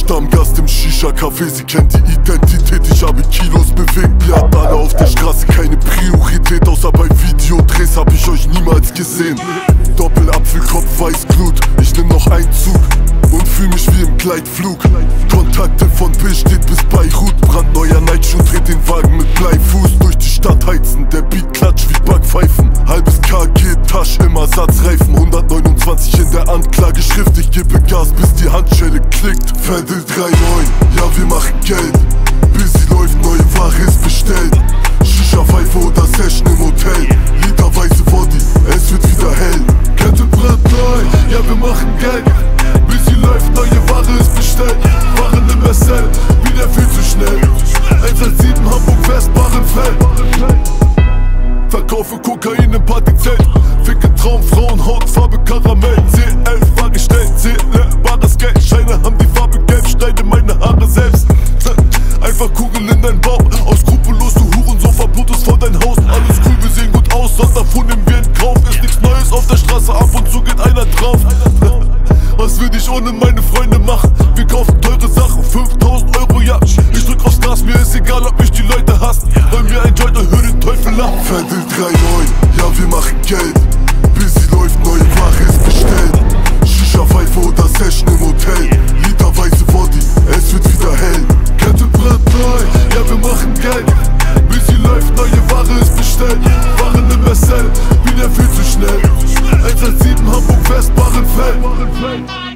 Stammgast im Shisha-Café, sie kennt die Identität. Ich habe Kilos bewegt, ihr habt alle auf der Straße keine Priorität. Außer bei Videodrehs hab ich euch niemals gesehen. Doppelapfelkopf, Weißglut, ich nehm noch einen Zug und fühl mich wie im Gleitflug. Kontakte von Billstedt bis Beirut, brandneuer Nightshoe, dreht den Wagen mit Bleifuß. Durch die Stadt heizen, der Beat klatscht wie Backpfeifen. Halbes KG, Tasch im Ersatzreifen, 129 in der Anklageschrift. Ich gebe Gas, bis die Handschelle klickt. Ferdel 3-9, ja wir machen Geld. Busy läuft, neue Ware ist bestellt. Shisha-Pfeife oder Session im Hotel. Literweise Body, es wird wieder hell. Kette brandneu, ja wir machen Geld. Busy läuft, neue Ware ist bestellt. Waren im SL, wieder viel zu schnell. 117 Hamburg West, Bahrenfeld. Verkaufe Kokain im Partyzelt. Ficke Traumfrauen, Hautfarbe Karamell. C11 war gestellt, zählbares Geld. Scheine haben die Farbe gelb, schneide meine Haare selbst. Einfach Kugel in dein Bauch. Aus skrupellos, du Hurensohn, verblutest vor dein Haus. Alles cool, wir sehen gut aus, sonst davon nehmen wir in Kauf. Ist nichts Neues auf der Straße, ab und zu geht einer drauf. Was würde ich ohne meine Freunde machen? Wir kaufen teure Sachen, 5000 Euro, ja. Ich drück aufs Gas, mir ist egal, ob mich die Leute hassen. Roll mir ein Joint und hör den Teufel ab. Ferdel 3-9, ja wir machen Geld. Busy läuft, neue Ware ist bestellt. Shisha-Pfeife oder Session im Hotel. Literweise Body, es wird wieder hell. Kette brandneu, ja wir machen Geld. Busy läuft, neue Ware ist bestellt. Waren im SL, wieder viel zu schnell. 117 Hamburg West, Bahrenfeld.